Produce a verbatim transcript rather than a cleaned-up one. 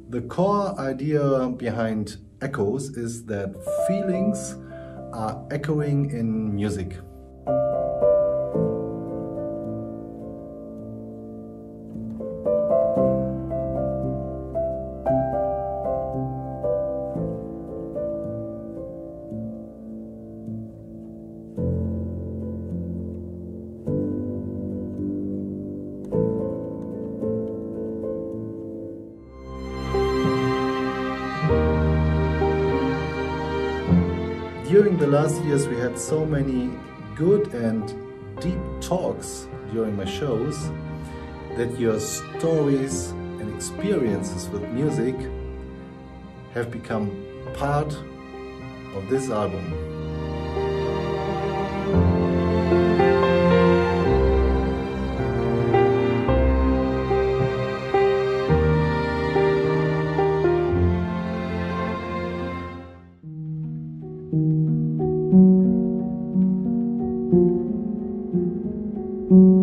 The core idea behind echoes is that feelings are echoing in music. During the last years we had so many good and deep talks during my shows that your stories and experiences with music have become part of this album. Thank you.